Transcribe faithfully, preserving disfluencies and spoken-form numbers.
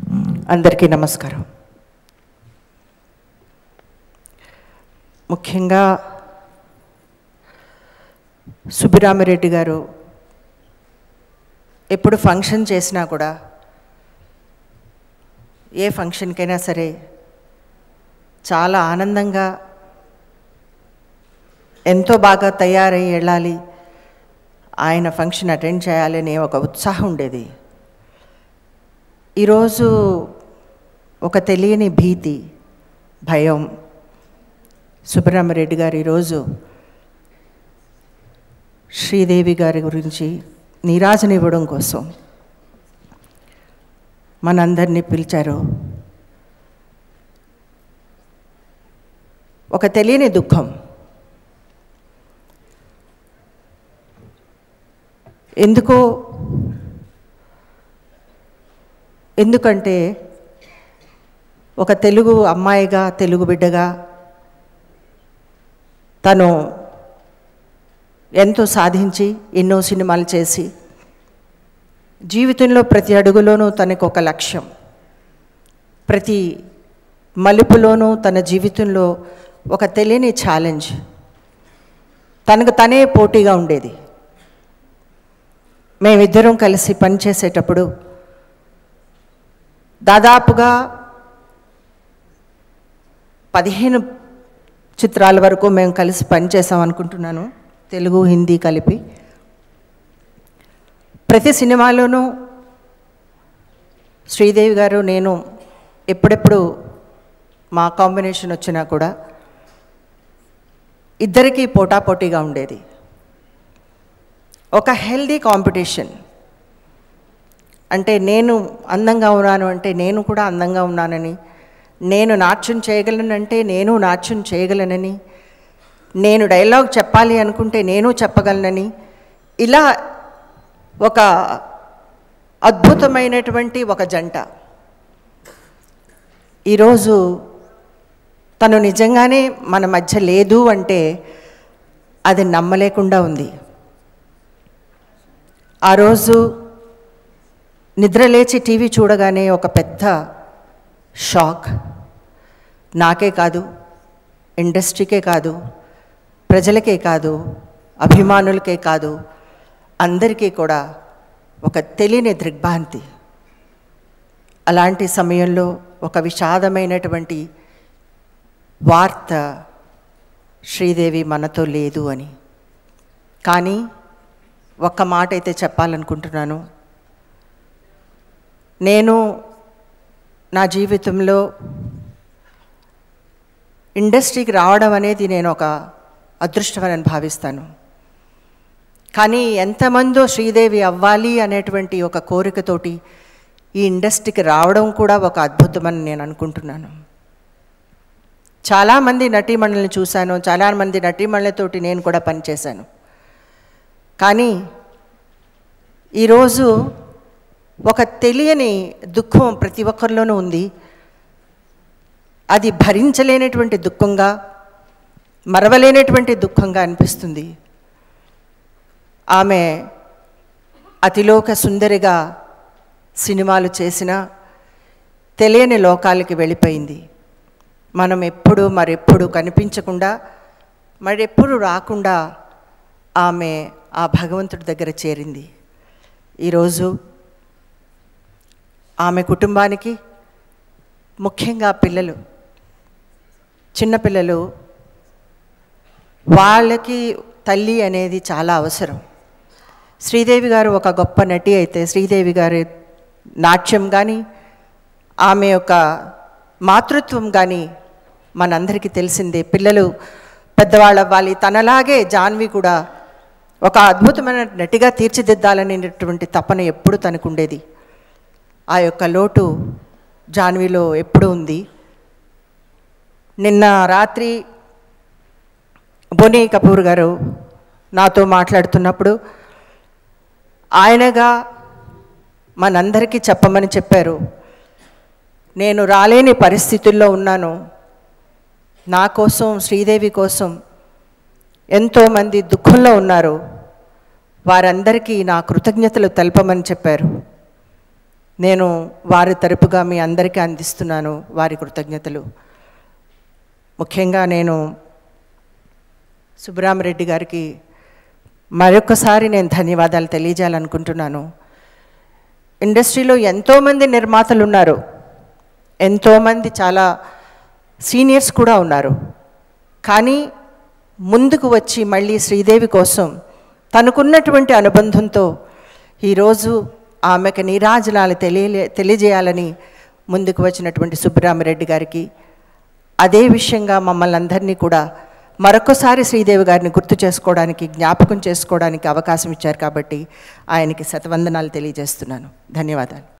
అందరికీ నమస్కారం. ముఖ్యంగా సుబ్బిరామిరెడ్డి గారు ఎప్పుడు ఫంక్షన్ చేసినా కూడా, ఏ ఫంక్షన్కైనా సరే చాలా ఆనందంగా ఎంతో బాగా తయారై వెళ్ళాలి, ఆయన ఫంక్షన్ అటెండ్ చేయాలనే ఒక ఉత్సాహం ఉండేది. ఈరోజు ఒక తెలియని భీతి, భయం సుబ్బిరామిరెడ్డి గారు ఈరోజు శ్రీదేవి గారి గురించి నీరాజనివ్వడం కోసం మనందరినీ పిలిచారు. ఒక తెలియని దుఃఖం. ఎందుకో ఎందుకంటే ఒక తెలుగు అమ్మాయిగా, తెలుగు బిడ్డగా తను ఎంతో సాధించి ఎన్నో సినిమాలు చేసి జీవితంలో ప్రతి అడుగులోనూ తనకు ఒక లక్ష్యం, ప్రతి మలుపులోనూ తన జీవితంలో ఒక తెలియని ఛాలెంజ్, తనకు తనే పోటీగా ఉండేది. మేమిద్దరం కలిసి పనిచేసేటప్పుడు దాదాపుగా పదిహేను చిత్రాల వరకు మేము కలిసి పనిచేసాం అనుకుంటున్నాను, తెలుగు హిందీ కలిపి. ప్రతి సినిమాలోనూ శ్రీదేవి గారు నేను ఎప్పుడెప్పుడు మా కాంబినేషన్ వచ్చినా కూడా ఇద్దరికీ పోటాపోటీగా ఉండేది. ఒక హెల్దీ కాంపిటీషన్. అంటే నేను అందంగా ఉన్నాను అంటే నేను కూడా అందంగా ఉన్నానని, నేను నాట్యం చేయగలనంటే నేను నాట్యం చేయగలనని, నేను డైలాగ్ చెప్పాలి అనుకుంటే నేను చెప్పగలనని, ఇలా ఒక అద్భుతమైనటువంటి ఒక జంట. ఈరోజు తను నిజంగానే మన మధ్య లేదు అంటే అది నమ్మలేకుండా ఉంది. ఆ రోజు నిద్రలేచి టీవీ చూడగానే ఒక పెద్ద షాక్. నాకే కాదు, ఇండస్ట్రీకే కాదు, ప్రజలకే కాదు, అభిమానులకే కాదు, అందరికీ కూడా ఒక తెలియని దిగ్భ్రాంతి. అలాంటి సమయంలో ఒక విషాదమైనటువంటి వార్త, శ్రీదేవి మనతో లేదు అని. కానీ ఒక్క మాట అయితే చెప్పాలనుకుంటున్నాను. నేను నా జీవితంలో ఇండస్ట్రీకి రావడం అనేది నేను ఒక అదృష్టమని భావిస్తాను. కానీ ఎంతమందో శ్రీదేవి అవ్వాలి అనేటువంటి ఒక కోరికతోటి ఈ ఇండస్ట్రీకి రావడం కూడా ఒక అద్భుతమని నేను అనుకుంటున్నాను. చాలామంది నటీమణులను చూశాను, చాలామంది నటీమణులతోటి నేను కూడా పనిచేశాను. కానీ ఈరోజు ఒక తెలియని దుఃఖం ప్రతి ఒక్కరిలోనూ ఉంది. అది భరించలేనటువంటి దుఃఖంగా, మరవలేనటువంటి దుఃఖంగా అనిపిస్తుంది. ఆమె అతిలోక సుందరిగా సినిమాలు చేసినా తెలియని లోకాలకి వెళ్ళిపోయింది. మనం ఎప్పుడు మరెప్పుడు కనిపించకుండా, మరెప్పుడు రాకుండా ఆమె ఆ భగవంతుడి దగ్గర చేరింది. ఈరోజు ఆమె కుటుంబానికి, ముఖ్యంగా పిల్లలు, చిన్నపిల్లలు, వాళ్ళకి తల్లి అనేది చాలా అవసరం. శ్రీదేవి గారు ఒక గొప్ప నటి అయితే, శ్రీదేవి గారి నాట్యం కానీ, ఆమె యొక్క మాతృత్వం కానీ మనందరికీ తెలిసిందే. పిల్లలు పెద్దవాళ్ళు అవ్వాలి, తనలాగే జాన్వి కూడా ఒక అద్భుతమైన నటిగా తీర్చిదిద్దాలనేటువంటి తపన ఎప్పుడు తనకుండేది. ఆ యొక్క లోటు జాన్విలో ఎప్పుడూ ఉంది. నిన్న రాత్రి బోనీ కపూర్ గారు నాతో మాట్లాడుతున్నప్పుడు ఆయనగా మనందరికీ చెప్పమని చెప్పారు. నేను రాలేని పరిస్థితుల్లో ఉన్నాను, నా కోసం, శ్రీదేవి కోసం ఎంతోమంది దుఃఖంలో ఉన్నారు, వారందరికీ నా కృతజ్ఞతలు తెలపమని చెప్పారు. నేను వారి తరపుగా మీ అందరికీ అందిస్తున్నాను వారి కృతజ్ఞతలు. ముఖ్యంగా నేను సుబ్బరామరెడ్డి గారికి మరొకసారి నేను ధన్యవాదాలు తెలియజేయాలనుకుంటున్నాను. ఇండస్ట్రీలో ఎంతోమంది నిర్మాతలు ఉన్నారు, ఎంతోమంది చాలా సీనియర్స్ కూడా ఉన్నారు. కానీ ముందుకు వచ్చి మళ్ళీ శ్రీదేవి కోసం తనకున్నటువంటి అనుబంధంతో ఈరోజు ఆమెకు నీరాజనాలు తెలియ తెలియజేయాలని ముందుకు వచ్చినటువంటి సుబ్బరామరెడ్డి గారికి, అదే విషయంగా మమ్మల్ని అందరినీ కూడా మరొకసారి శ్రీదేవి గారిని గుర్తు చేసుకోవడానికి, జ్ఞాపకం చేసుకోవడానికి అవకాశం ఇచ్చారు కాబట్టి ఆయనకి శతవందనాలు తెలియజేస్తున్నాను. ధన్యవాదాలు.